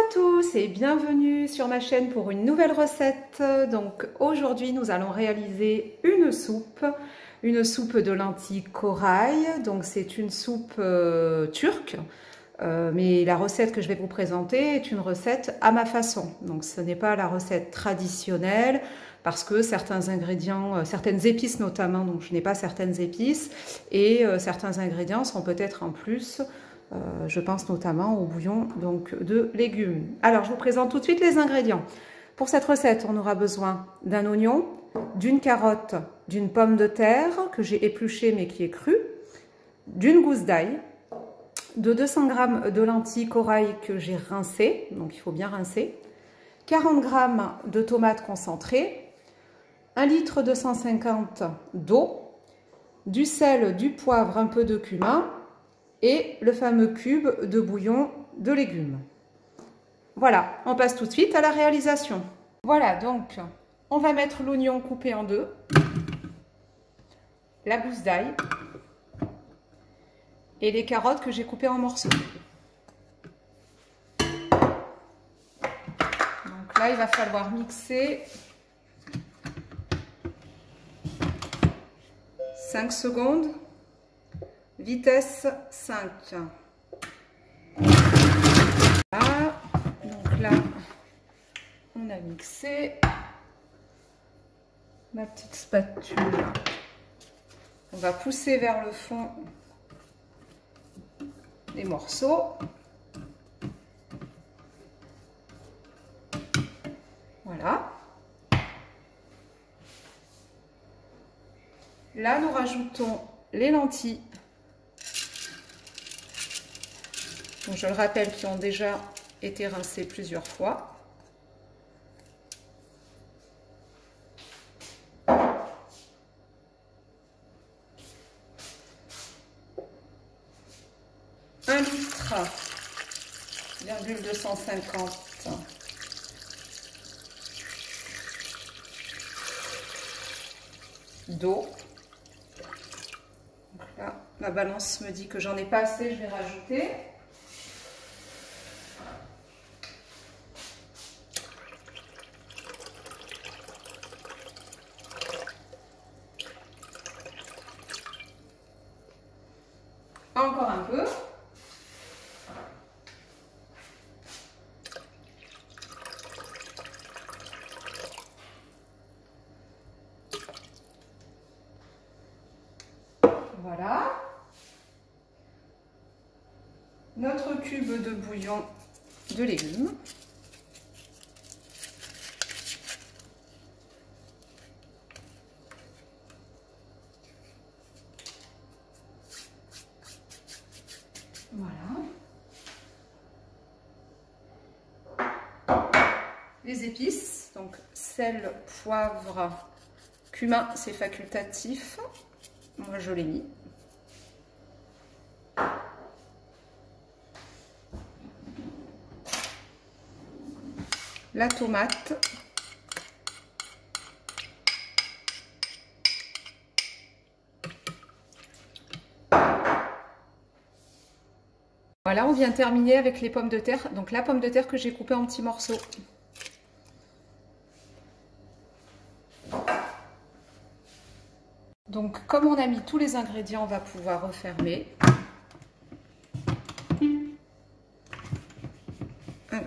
tous et bienvenue sur ma chaîne pour une nouvelle recette. Donc aujourd'hui nous allons réaliser une soupe de lentilles corail. Donc c'est une soupe turque, mais la recette que je vais vous présenter est une recette à ma façon. Donc ce n'est pas la recette traditionnelle parce que certains ingrédients, certaines épices notamment, donc je n'ai pas certaines épices et certains ingrédients sont peut-être en plus. Je pense notamment au bouillon donc, de légumes. Alors, je vous présente tout de suite les ingrédients. Pour cette recette, on aura besoin d'un oignon, d'une carotte, d'une pomme de terre que j'ai épluchée mais qui est crue, d'une gousse d'ail, de 200 g de lentilles corail que j'ai rincées, donc il faut bien rincer, 40 g de tomates concentrées, 1 litre 250 d'eau, du sel, du poivre, un peu de cumin, et le fameux cube de bouillon de légumes. Voilà, on passe tout de suite à la réalisation. Voilà, donc on va mettre l'oignon coupé en deux, la gousse d'ail et les carottes que j'ai coupées en morceaux. Donc là, il va falloir mixer 5 secondes. Vitesse 5. Voilà. Donc là, on a mixé. Ma petite spatule. On va pousser vers le fond les morceaux. Voilà. Là, nous rajoutons les lentilles. Donc, je le rappelle, qui ont déjà été rincés plusieurs fois. Un litre, 250 d'eau. Là, ma balance me dit que j'en ai pas assez, je vais rajouter. Encore un peu. Voilà. Notre cube de bouillon de légumes. Voilà. Les épices, donc sel, poivre, cumin, c'est facultatif. Moi, je l'ai mis. La tomate. Voilà, on vient terminer avec les pommes de terre. Donc la pomme de terre que j'ai coupée en petits morceaux. Donc comme on a mis tous les ingrédients, on va pouvoir refermer. Alors.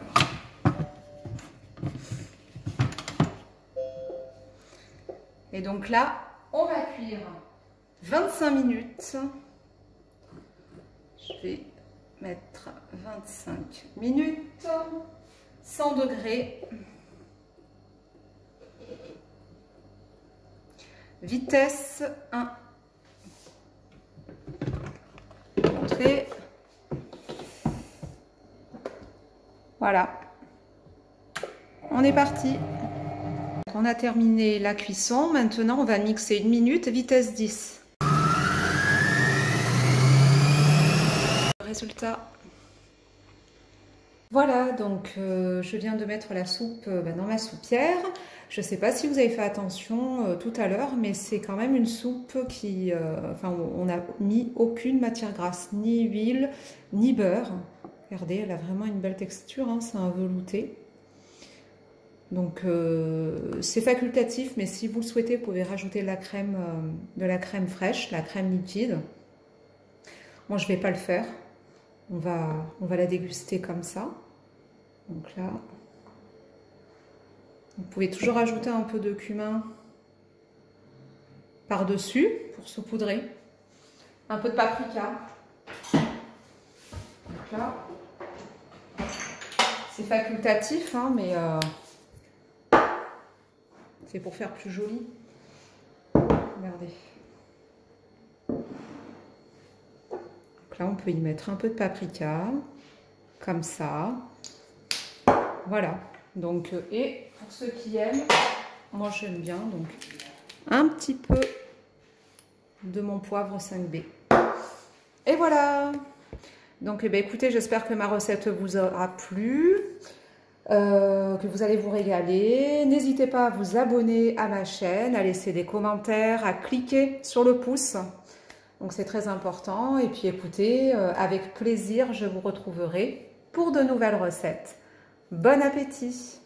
Et donc là, on va cuire 25 minutes. Je vais mettre 25 minutes, 100 degrés, vitesse 1. Montrer. Voilà, on est parti. On a terminé la cuisson, maintenant on va mixer 1 minute, vitesse 10. Résultat. Voilà, donc je viens de mettre la soupe dans ma soupière. Je ne sais pas si vous avez fait attention tout à l'heure, mais c'est quand même une soupe qui... enfin, on n'a mis aucune matière grasse, ni huile, ni beurre. Regardez, elle a vraiment une belle texture, hein, c'est un velouté. Donc c'est facultatif, mais si vous le souhaitez, vous pouvez rajouter de la crème fraîche, la crème liquide. Moi, je ne vais pas le faire. On va la déguster comme ça. Donc là, vous pouvez toujours ajouter un peu de cumin par-dessus pour saupoudrer. Un peu de paprika. Donc là, c'est facultatif, hein, mais c'est pour faire plus joli. Regardez. Donc là, on peut y mettre un peu de paprika, comme ça. Voilà. Donc, et pour ceux qui aiment, moi j'aime bien, donc un petit peu de mon poivre 5B. Et voilà. Donc, eh bien, écoutez, j'espère que ma recette vous aura plu. Que vous allez vous régaler. N'hésitez pas à vous abonner à ma chaîne, à laisser des commentaires, à cliquer sur le pouce. Donc c'est très important. Et puis écoutez, avec plaisir, je vous retrouverai pour de nouvelles recettes. Bon appétit!